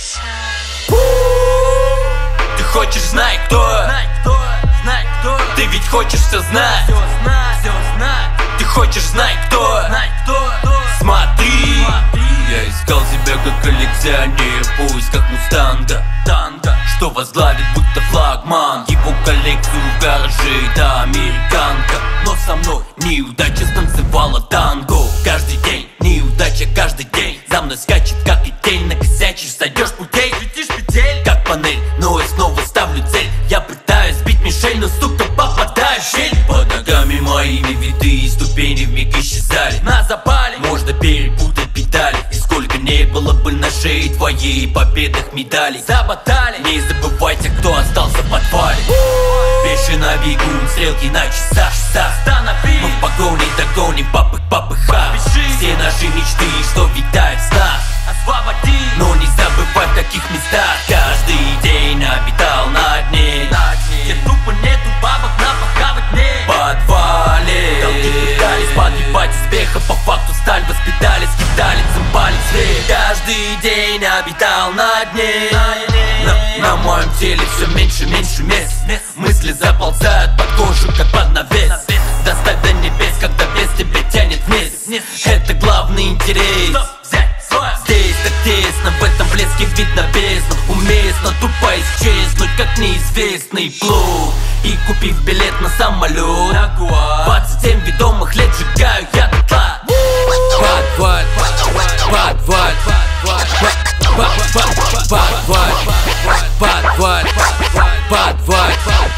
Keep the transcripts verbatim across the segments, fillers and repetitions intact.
Ты хочешь знать, кто? Знать кто, знать кто. Ты ведь хочешь все знать. Все знать, все знать. Ты хочешь знать, кто? Знать кто, кто. Смотри, Смотри. я искал себя как коллекционер, поиск как мустанга, танка, что возглавит будто флагман. Его коллекцию в гараже, это американка. Но со мной неудача станцевала танго. Каждый день неудача, каждый день за мной скачет, как и тень. Накосячишь, сойдешь путей, Летишь петель, как панель, но я снова ставлю цель. Я пытаюсь сбить мишень, но сука попадаю в щель. Под ногами моими витые ступени вмиг исчезали. на запале. Можно перепутать педали, и сколько не было бы на шее твоей победных медалей. Заботали. Не забывайте, кто остался в подвале. Бешено бегут стрелки на часах, часах. Останови. Мы в погоне догоним папы, папы ха. Пиши. Все наши мечты, что витают в снах. Освободи. Но не забывай, в каких местах каждый день обитал на дне. На дне. Где тупо нету бабок на похавать мне. В подвале долги пытались подъебать успеха, по факту сталь воспитали, скидали, цимбали цвет. Каждый день обитал на дне. На, на моем теле все меньше, меньше мест. Мысли заползают под кожу, как под навес. Доставь до небес, когда без тебя тянет вниз. Это главный интерес. Здесь так тесно, в этом блеске видно бездну. Уместно тупо исчезнуть, как неизвестный плут. И купив билет на самолет, двадцать семь ведомых лет сжигаю я дотла. Подваль, подваль, подваль, подваль, подваль, подваль, подваль,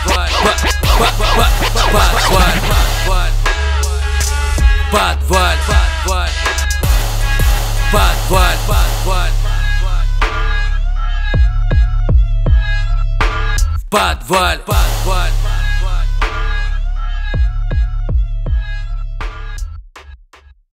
подваль, подваль, подваль, подваль.